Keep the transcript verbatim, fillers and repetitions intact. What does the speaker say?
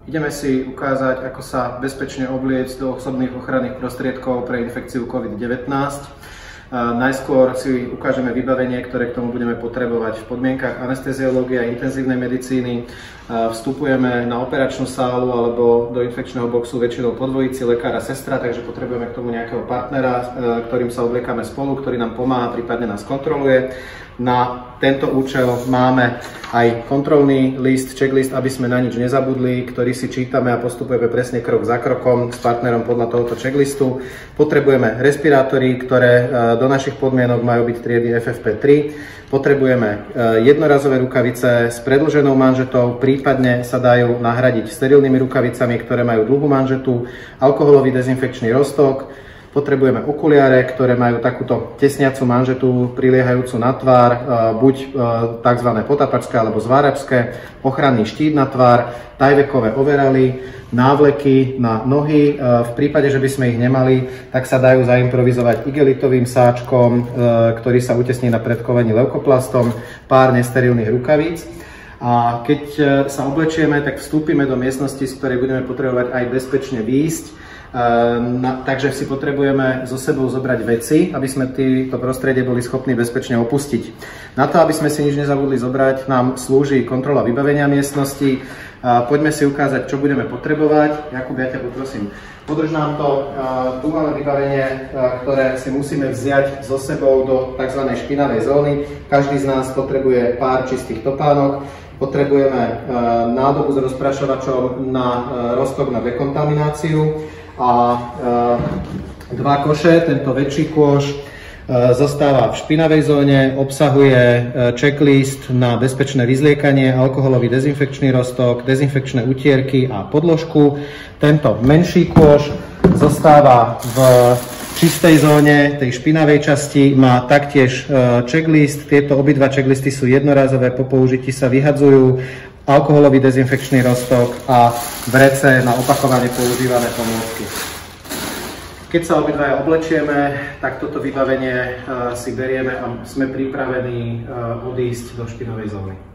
Ideme si ukázať, ako sa bezpečne obliecť do osobných ochranných prostriedkov pre infekciu COVID devätnásť. Najskôr si ukážeme vybavenie, ktoré k tomu budeme potrebovať v podmienkach anesteziológie a intenzívnej medicíny. Vstupujeme na operačnú sálu alebo do infekčného boxu väčšinou po dvojici lekár a sestra, takže potrebujeme k tomu nejakého partnera, ktorým sa obliekame spolu, ktorý nám pomáha, prípadne nás kontroluje. Na tento účel máme aj kontrolný list, checklist, aby sme na nič nezabudli, ktorý si čítame a postupujeme presne krok za krokom s partnerom podľa tohoto checklistu. Potrebujeme respirátory, ktoré do našich podmienok majú byť triedy F F P tri. Potrebujeme jednorazové rukavice s predĺženou manžetou, prípadne sa dajú nahradiť sterilnými rukavicami, ktoré majú dlhú manžetu, alkoholový dezinfekčný roztok. Potrebujeme okuliare, ktoré majú takúto tesniacu manžetu priliehajúcu na tvár, buď tzv. Potapačské alebo zváračské, ochranný štít na tvár, tajvekové overaly, návleky na nohy. V prípade, že by sme ich nemali, tak sa dajú zaimprovizovať igelitovým sáčkom, ktorý sa utesní na predkovení leukoplastom, pár nesterilných rukavíc. A keď sa oblečieme, tak vstúpime do miestnosti, z ktorej budeme potrebovať aj bezpečne výjsť. Na, takže si potrebujeme so sebou zobrať veci, aby sme to prostredie boli schopní bezpečne opustiť. Na to, aby sme si nič nezabudli zobrať, nám slúži kontrola vybavenia miestnosti. Poďme si ukázať, čo budeme potrebovať. Jakub, ja ťa poprosím, podrž nám to. Tu máme vybavenie, ktoré si musíme vziať so sebou do tzv. Špinavej zóny. Každý z nás potrebuje pár čistých topánok. Potrebujeme nádobu s rozprašovačom na roztok na dekontamináciu a dva koše. Tento väčší kôš zostáva v špinavej zóne, obsahuje checklist na bezpečné vyzliekanie, alkoholový dezinfekčný roztok, dezinfekčné utierky a podložku. Tento menší kôš zostáva v čistej zóne, tej špinavej časti, má taktiež checklist. Tieto obidva checklisty sú jednorazové, po použití sa vyhadzujú, alkoholový dezinfekčný roztok a vrece na opakovane používané pomôcky. Keď sa obidvaja oblečieme, tak toto vybavenie si berieme a sme pripravení odísť do špinovej zóny.